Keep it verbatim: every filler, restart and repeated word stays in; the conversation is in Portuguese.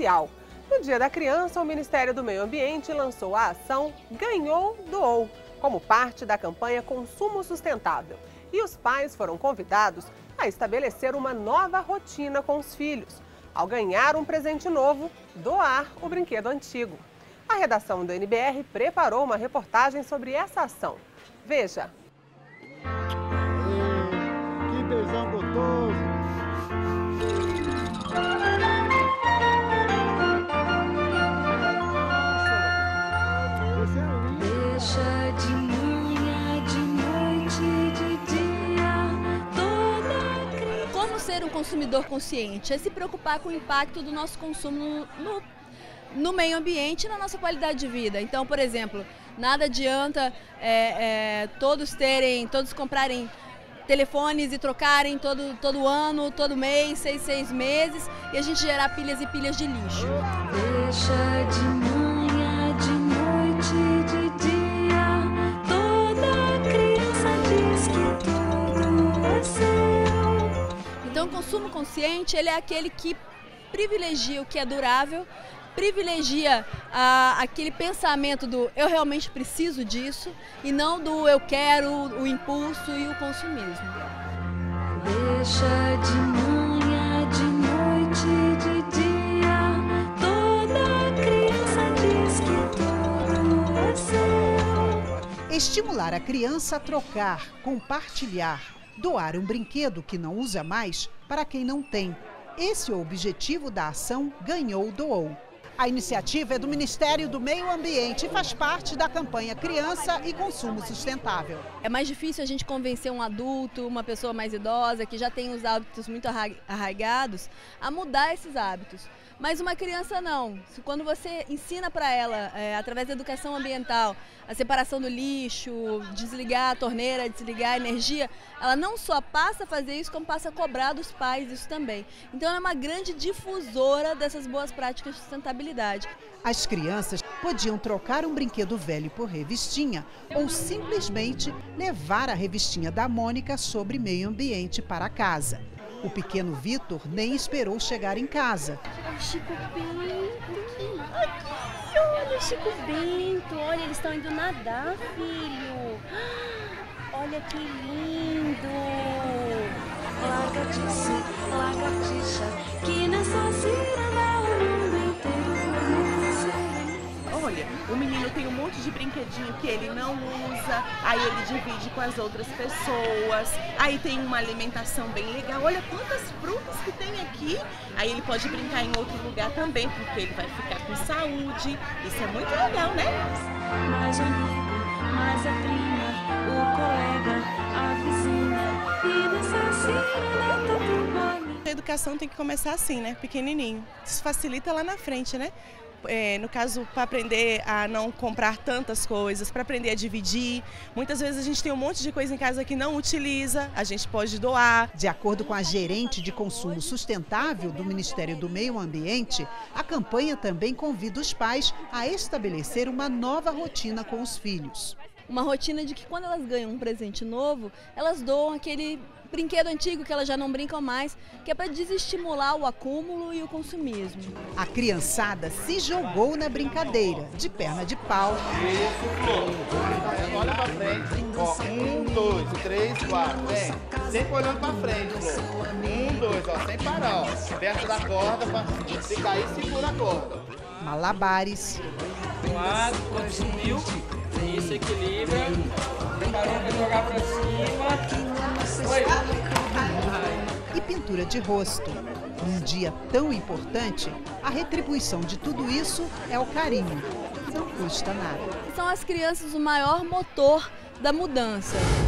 social. No Dia da Criança, o Ministério do Meio Ambiente lançou a ação Ganhou, Doou, como parte da campanha Consumo Sustentável. E os pais foram convidados a estabelecer uma nova rotina com os filhos. Ao ganhar um presente novo, doar o brinquedo antigo. A redação do N B R preparou uma reportagem sobre essa ação. Veja. Que beijão gostoso! Deixa de manhã, de noite, de dia, toda criança. Como ser um consumidor consciente? É se preocupar com o impacto do nosso consumo no, no, no meio ambiente e na nossa qualidade de vida. Então, por exemplo, nada adianta é, é, todos terem, todos comprarem telefones e trocarem todo, todo ano, todo mês, seis, seis meses, e a gente gerar pilhas e pilhas de lixo. Deixa de manhã, de noite, de dia, toda criança diz que tudo é seu. Então, o consumo consciente, ele é aquele que privilegia o que é durável, privilegia ah, aquele pensamento do eu realmente preciso disso e não do eu quero, o impulso e o consumismo. Deixa de manhã, de noite, de dia, toda criança diz que tudo é seu. Estimular a criança a trocar, compartilhar, doar um brinquedo que não usa mais para quem não tem. Esse é o objetivo da ação Ganhou, Doou. A iniciativa é do Ministério do Meio Ambiente e faz parte da campanha Criança e Consumo Sustentável. É mais difícil a gente convencer um adulto, uma pessoa mais idosa, que já tem os hábitos muito arraigados, a mudar esses hábitos. Mas uma criança não. Quando você ensina para ela, é, através da educação ambiental, a separação do lixo, desligar a torneira, desligar a energia, ela não só passa a fazer isso, como passa a cobrar dos pais isso também. Então ela é uma grande difusora dessas boas práticas de sustentabilidade. As crianças podiam trocar um brinquedo velho por revistinha ou simplesmente levar a revistinha da Mônica sobre meio ambiente para casa. O pequeno Vitor nem esperou chegar em casa. O Chico Bento. Aqui, olha o Chico Bento. Olha, eles estão indo nadar, filho. Olha que lindo. Lagartixa, lagartixa, que nessa ciranda o mundo inteiro conhece. Olha, o menino tem um monte de brinquedinho que ele não usa, aí ele divide com as outras pessoas, aí tem uma alimentação bem legal. Olha quantas frutas que tem aqui. Aí ele pode brincar em outro lugar também, porque ele vai ficar com saúde. Isso é muito legal, né? Mais amigo, mais a prima, o colega, a vizinha, e nessa ciranda tudo vale. A educação tem que começar assim, né? Pequenininho. Isso facilita lá na frente, né? É, no caso, para aprender a não comprar tantas coisas, para aprender a dividir. Muitas vezes a gente tem um monte de coisa em casa que não utiliza, a gente pode doar. De acordo com a gerente de consumo sustentável do Ministério do Meio Ambiente, a campanha também convida os pais a estabelecer uma nova rotina com os filhos. Uma rotina de que quando elas ganham um presente novo, elas doam aquele brinquedo antigo que elas já não brincam mais, que é para desestimular o acúmulo e o consumismo. A criançada se jogou na brincadeira, de perna de pau. Isso, olha pra frente. Ó, um, dois, três, quatro. Vem. Sempre olhando pra frente, Flor. Um, dois, ó, sem parar, ó. Perto da corda, pra... se cair, segura a corda. Malabares. Um lado, quando subiu, isso equilibra. Preparou para jogar pra cima. E pintura de rosto. Num dia tão importante, a retribuição de tudo isso é o carinho. Não custa nada. São as crianças o maior motor da mudança.